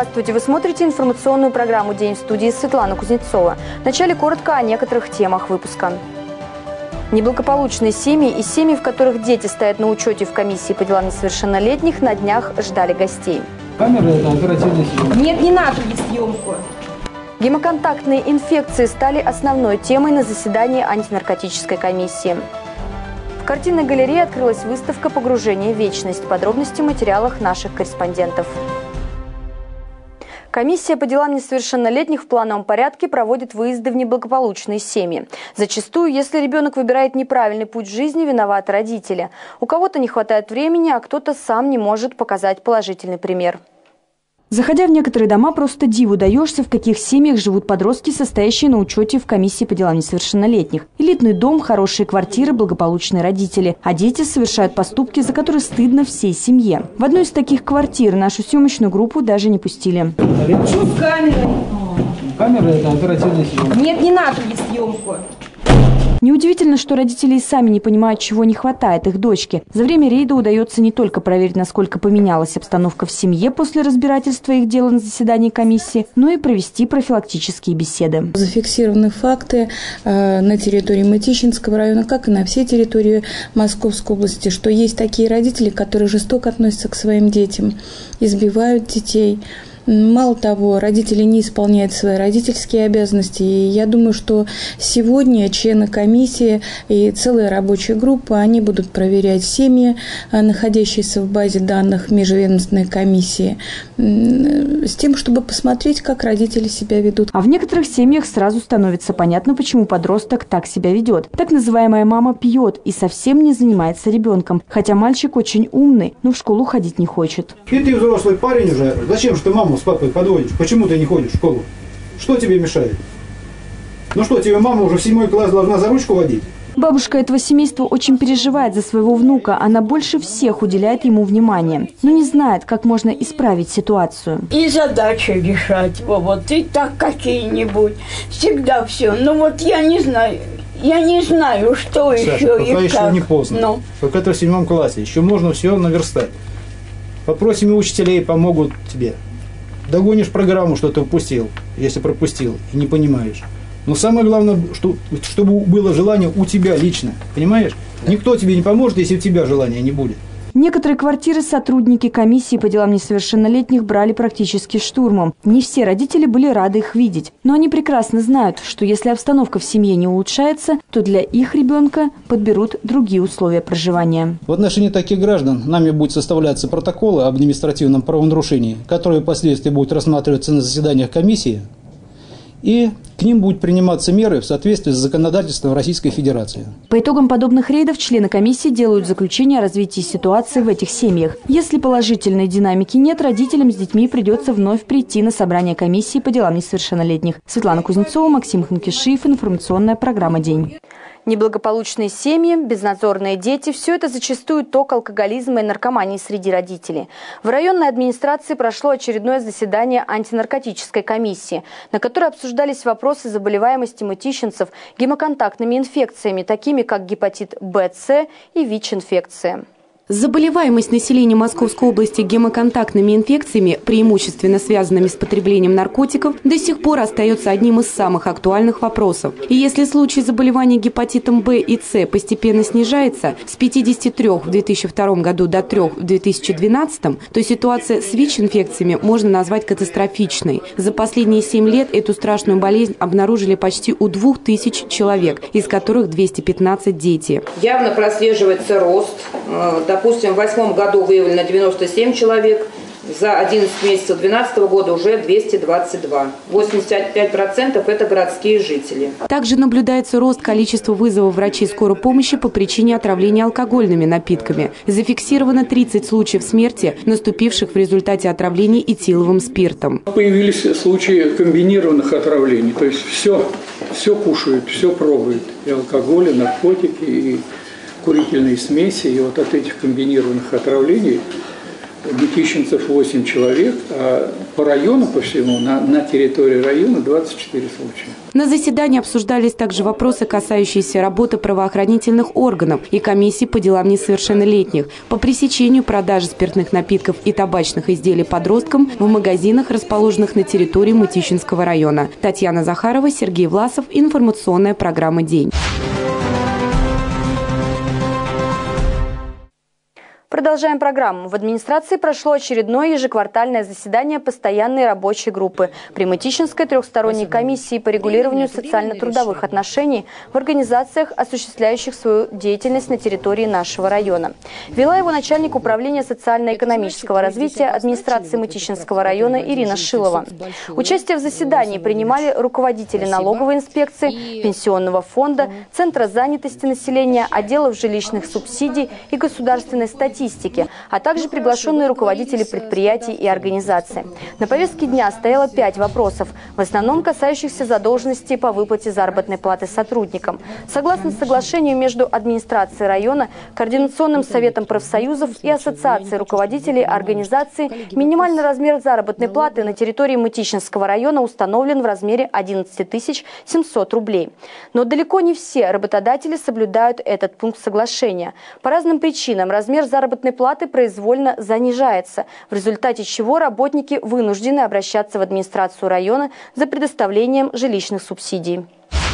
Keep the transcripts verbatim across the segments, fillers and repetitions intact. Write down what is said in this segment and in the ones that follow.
Здравствуйте! Вы смотрите информационную программу «День» в студии Светлана Кузнецова. Вначале коротко о некоторых темах выпуска. Неблагополучные семьи и семьи, в которых дети стоят на учете в комиссии по делам несовершеннолетних, на днях ждали гостей. Камера – это оперативная съемка. Нет, не надо есть съемку. Гемоконтактные инфекции стали основной темой на заседании антинаркотической комиссии. В картинной галерее открылась выставка «Погружение в вечность». Подробности в материалах наших корреспондентов. Комиссия по делам несовершеннолетних в плановом порядке проводит выезды в неблагополучные семьи. Зачастую, если ребенок выбирает неправильный путь в жизни, виноваты родители. У кого-то не хватает времени, а кто-то сам не может показать положительный пример. Заходя в некоторые дома, просто диву даешься, в каких семьях живут подростки, состоящие на учете в комиссии по делам несовершеннолетних. Элитный дом, хорошие квартиры, благополучные родители. А дети совершают поступки, за которые стыдно всей семье. В одну из таких квартир нашу съемочную группу даже не пустили. Что с камерой? Камера – это оперативная съемка. Нет, не надо есть съемку. Неудивительно, что родители и сами не понимают, чего не хватает их дочке. За время рейда удается не только проверить, насколько поменялась обстановка в семье после разбирательства их дела на заседании комиссии, но и провести профилактические беседы. Зафиксированы факты э, на территории Мытищинского района, как и на всей территории Московской области, что есть такие родители, которые жестоко относятся к своим детям, избивают детей. Мало того, родители не исполняют свои родительские обязанности. И я думаю, что сегодня члены комиссии и целая рабочая группа, они будут проверять семьи, находящиеся в базе данных межведомственной комиссии, с тем, чтобы посмотреть, как родители себя ведут. А в некоторых семьях сразу становится понятно, почему подросток так себя ведет. Так называемая мама пьет и совсем не занимается ребенком. Хотя мальчик очень умный, но в школу ходить не хочет. И ты взрослый парень уже. Зачем же ты маму с папой подводишь? Почему ты не ходишь в школу? Что тебе мешает? Ну что, тебе мама уже в седьмой класс должна за ручку водить? Бабушка этого семейства очень переживает за своего внука. Она больше всех уделяет ему внимание, но не знает, как можно исправить ситуацию. И задачи решать, вот, и так какие-нибудь. Всегда все. Ну вот я не знаю. Я не знаю, что Саша, еще пока и как. еще не поздно. Но. Пока ты в седьмом классе. Еще можно все наверстать. Попросим учителей, помогут тебе. Догонишь программу, что ты упустил, если пропустил и не понимаешь. Но самое главное, что, чтобы было желание у тебя лично. Понимаешь? Никто тебе не поможет, если у тебя желания не будет. Некоторые квартиры сотрудники комиссии по делам несовершеннолетних брали практически штурмом. Не все родители были рады их видеть. Но они прекрасно знают, что если обстановка в семье не улучшается, то для их ребенка подберут другие условия проживания. В отношении таких граждан нами будут составляться протоколы об административном правонарушении, которые впоследствии будут рассматриваться на заседаниях комиссии. И к ним будут приниматься меры в соответствии с законодательством Российской Федерации. По итогам подобных рейдов члены комиссии делают заключение о развитии ситуации в этих семьях. Если положительной динамики нет, родителям с детьми придется вновь прийти на собрание комиссии по делам несовершеннолетних. Светлана Кузнецова, Максим Ханкишиев, информационная программа «День». Неблагополучные семьи, безнадзорные дети – все это зачастую ток алкоголизма и наркомании среди родителей. В районной администрации прошло очередное заседание антинаркотической комиссии, на которой обсуждались вопросы заболеваемости мытищинцев гемоконтактными инфекциями, такими как гепатит Б, С и ВИЧ-инфекция. Заболеваемость населения Московской области гемоконтактными инфекциями, преимущественно связанными с потреблением наркотиков, до сих пор остается одним из самых актуальных вопросов. И если случаи заболевания гепатитом Б и С постепенно снижается с пятидесяти трёх в две тысячи втором году до трёх в две тысячи двенадцатом, то ситуация с ВИЧ-инфекциями можно назвать катастрофичной. За последние семь лет эту страшную болезнь обнаружили почти у двух тысяч человек, из которых двести пятнадцать дети. Явно прослеживается рост. Допустим, в две тысячи восьмом году выявлено девяносто семь человек, за одиннадцать месяцев две тысячи двенадцатого года уже двести двадцать два. восемьдесят пять процентов это городские жители. Также наблюдается рост количества вызовов врачей скорой помощи по причине отравления алкогольными напитками. Зафиксировано тридцать случаев смерти, наступивших в результате отравлений этиловым спиртом. Появились случаи комбинированных отравлений, то есть все, все кушают, все пробуют. И алкоголь, и наркотики, и курительные смеси. И вот от этих комбинированных отравлений мытищинцев восемь человек, а по району, по всему, на, на территории района двадцать четыре случая. На заседании обсуждались также вопросы, касающиеся работы правоохранительных органов и комиссий по делам несовершеннолетних по пресечению продажи спиртных напитков и табачных изделий подросткам в магазинах, расположенных на территории Мытищинского района. Татьяна Захарова, Сергей Власов. Информационная программа «День». Продолжаем программу. В администрации прошло очередное ежеквартальное заседание постоянной рабочей группы при Мытищинской трехсторонней комиссии по регулированию социально-трудовых отношений в организациях, осуществляющих свою деятельность на территории нашего района. Вела его начальник управления социально-экономического развития администрации Мытищинского района Ирина Шилова. Участие в заседании принимали руководители налоговой инспекции, пенсионного фонда, Центра занятости населения, отделов жилищных субсидий и государственной статистики, а также приглашенные руководители предприятий и организаций. На повестке дня стояло пять вопросов, в основном касающихся задолженности по выплате заработной платы сотрудникам. Согласно соглашению между администрацией района, Координационным советом профсоюзов и Ассоциацией руководителей организаций, минимальный размер заработной платы на территории Мытищинского района установлен в размере одиннадцать тысяч семьсот рублей. Но далеко не все работодатели соблюдают этот пункт соглашения. По разным причинам размер заработной платы произвольно занижается, в результате чего работники вынуждены обращаться в администрацию района за предоставлением жилищных субсидий.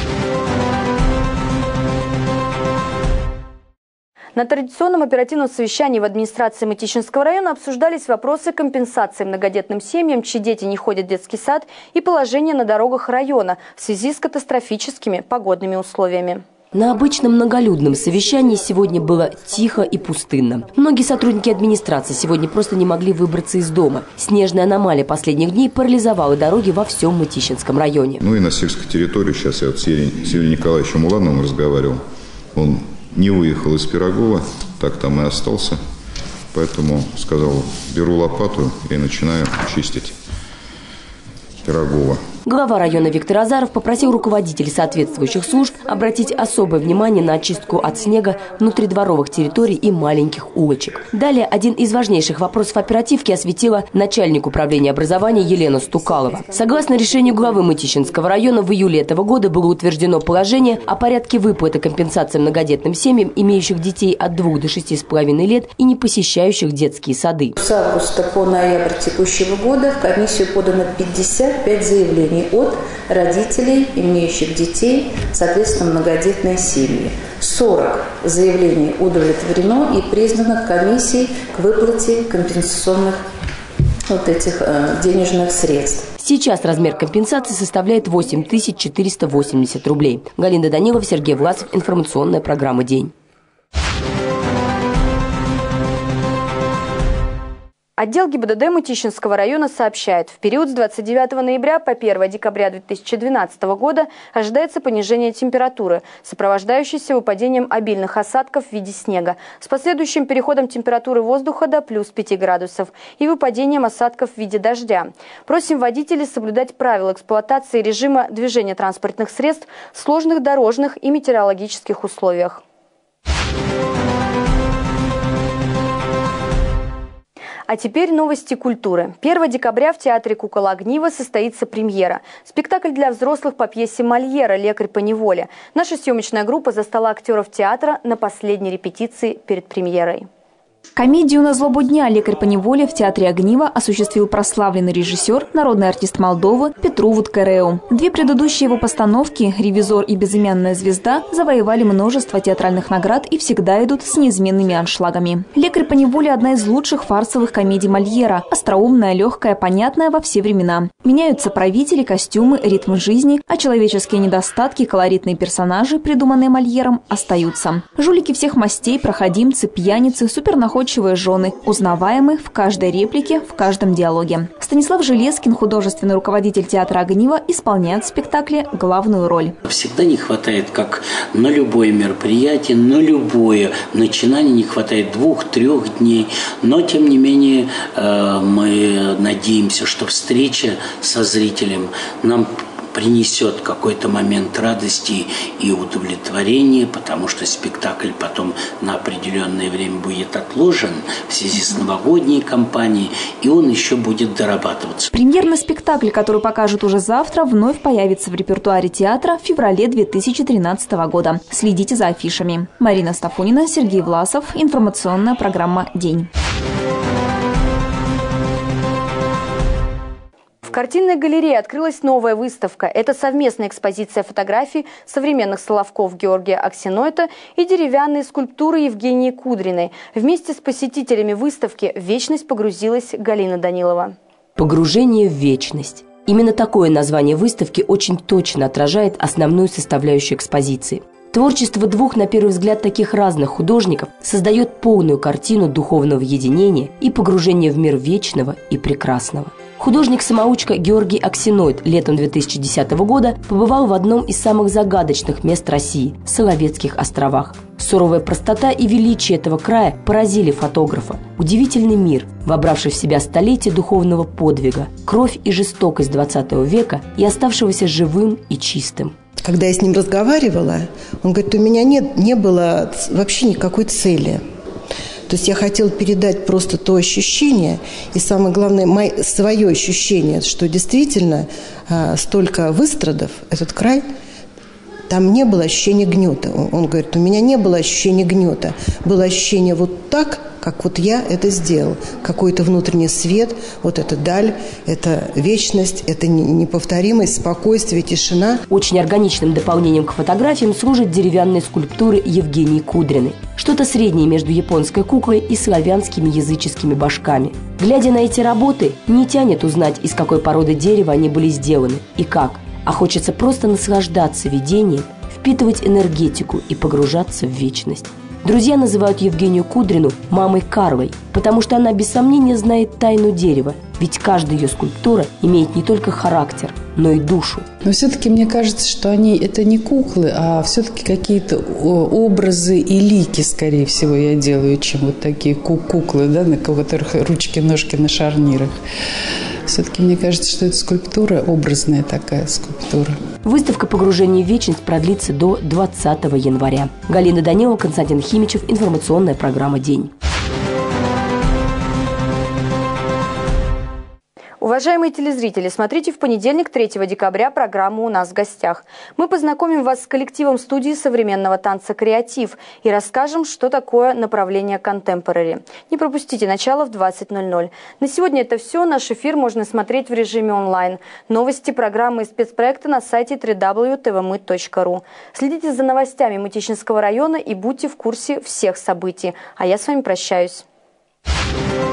На традиционном оперативном совещании в администрации Мытищинского района обсуждались вопросы компенсации многодетным семьям, чьи дети не ходят в детский сад, и положение на дорогах района в связи с катастрофическими погодными условиями. На обычном многолюдном совещании сегодня было тихо и пустынно. Многие сотрудники администрации сегодня просто не могли выбраться из дома. Снежная аномалия последних дней парализовала дороги во всем Мытищинском районе. Ну и на сельской территории, сейчас я вот с Юрием Николаевичем Улановым разговаривал, он не выехал из Пирогова, так там и остался. Поэтому сказал, беру лопату и начинаю чистить Пирогова. Глава района Виктор Азаров попросил руководителей соответствующих служб обратить особое внимание на очистку от снега внутридворовых территорий и маленьких улочек. Далее один из важнейших вопросов оперативки осветила начальник управления образования Елена Стукалова. Согласно решению главы Мытищинского района, в июле этого года было утверждено положение о порядке выплаты компенсации многодетным семьям, имеющих детей от двух до шести с половиной лет и не посещающих детские сады. С августа по ноябрь текущего года в комиссию подано пятьдесят пять заявлений от родителей, имеющих детей, соответственно, многодетные семьи. сорок заявлений удовлетворено и признано комиссией к выплате компенсационных вот этих э, денежных средств. Сейчас размер компенсации составляет восемь тысяч четыреста восемьдесят рублей. Галина Данилова, Сергей Власов. Информационная программа «День». Отдел ГИБДД Мытищинского района сообщает, в период с двадцать девятого ноября по первое декабря две тысячи двенадцатого года ожидается понижение температуры, сопровождающееся выпадением обильных осадков в виде снега, с последующим переходом температуры воздуха до плюс пяти градусов и выпадением осадков в виде дождя. Просим водителей соблюдать правила эксплуатации режима движения транспортных средств в сложных дорожных и метеорологических условиях. А теперь новости культуры. первого декабря в театре «Кукол Огниво» состоится премьера. Спектакль для взрослых по пьесе Мольера «Лекарь по неволе». Наша съемочная группа застала актеров театра на последней репетиции перед премьерой. Комедию «На злобу дня. Лекарь по неволе» в театре Огниво осуществил прославленный режиссер, народный артист Молдовы Петру Вудкареу. Две предыдущие его постановки «Ревизор» и «Безымянная звезда» завоевали множество театральных наград и всегда идут с неизменными аншлагами. «Лекарь по неволе» – одна из лучших фарсовых комедий Мольера. Остроумная, легкая, понятная во все времена. Меняются правители, костюмы, ритмы жизни, а человеческие недостатки, колоритные персонажи, придуманные Мольером, остаются. Жулики всех мастей, проходимцы, пьяницы, супернаходчивые жены, узнаваемы в каждой реплике, в каждом диалоге. Станислав Железкин, художественный руководитель театра Огниво, исполняет в спектакле главную роль. Всегда не хватает, как на любое мероприятие, на любое начинание, не хватает двух-трех дней. Но, тем не менее, мы надеемся, что встреча со зрителем нам принесет какой-то момент радости и удовлетворения, потому что спектакль потом на определенное время будет отложен в связи с новогодней кампанией, и он еще будет дорабатываться. Премьерный спектакль, который покажут уже завтра, вновь появится в репертуаре театра в феврале две тысячи тринадцатого года. Следите за афишами. Марина Стафунина, Сергей Власов. Информационная программа «День». В картинной галерее открылась новая выставка. Это совместная экспозиция фотографий современных Соловков Георгия Аксенойта и деревянные скульптуры Евгении Кудриной. Вместе с посетителями выставки в вечность погрузилась Галина Данилова. «Погружение в вечность». Именно такое название выставки очень точно отражает основную составляющую экспозиции. Творчество двух, на первый взгляд, таких разных художников создает полную картину духовного единения и погружения в мир вечного и прекрасного. Художник-самоучка Георгий Аксенойт летом две тысячи десятого года побывал в одном из самых загадочных мест России – Соловецких островах. Суровая простота и величие этого края поразили фотографа. Удивительный мир, вобравший в себя столетия духовного подвига, кровь и жестокость двадцатого века и оставшегося живым и чистым. Когда я с ним разговаривала, он говорит, у меня нет, не было вообще никакой цели. То есть я хотела передать просто то ощущение, и самое главное, мое, свое ощущение, что действительно а, столько выстрадов, этот край, там не было ощущения гнета. Он, он говорит, у меня не было ощущения гнета, было ощущение вот так, как вот я это сделал. Какой-то внутренний свет, вот эта даль, это вечность, это неповторимость, спокойствие, тишина. Очень органичным дополнением к фотографиям служат деревянные скульптуры Евгении Кудриной. Что-то среднее между японской куклой и славянскими языческими башками. Глядя на эти работы, не тянет узнать, из какой породы дерева они были сделаны и как, а хочется просто наслаждаться видением, впитывать энергетику и погружаться в вечность. Друзья называют Евгению Кудрину мамой Карлой, потому что она без сомнения знает тайну дерева, ведь каждая ее скульптура имеет не только характер, но и душу. Но все-таки мне кажется, что они это не куклы, а все-таки какие-то образы и лики, скорее всего, я делаю, чем вот такие куклы, да, на которых ручки-ножки на шарнирах. Все-таки мне кажется, что это скульптура, образная такая скульптура. Выставка «Погружение в вечность» продлится до двадцатого января. Галина Данилова, Константин Химичев. Информационная программа «День». Уважаемые телезрители, смотрите в понедельник, третьего декабря, программу «У нас в гостях». Мы познакомим вас с коллективом студии современного танца «Креатив» и расскажем, что такое направление контемпорари. Не пропустите начало в двадцать ноль ноль. На сегодня это все. Наш эфир можно смотреть в режиме онлайн. Новости, программы и спецпроекты на сайте дабл ю дабл ю дабл ю точка тэ вэ эм ы точка ру. Следите за новостями Мытищинского района и будьте в курсе всех событий. А я с вами прощаюсь.